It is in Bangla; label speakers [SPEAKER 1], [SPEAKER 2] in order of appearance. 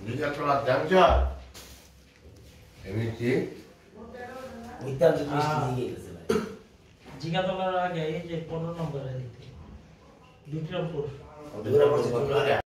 [SPEAKER 1] জিগাতলা জাংশ এমনিতে
[SPEAKER 2] ওইটা তো মিষ্টি দিয়ে গেছে ভাই
[SPEAKER 3] জিগাতলার আগে এই যে 15 নম্বরের দিকে বিক্রমপুর
[SPEAKER 1] ওদের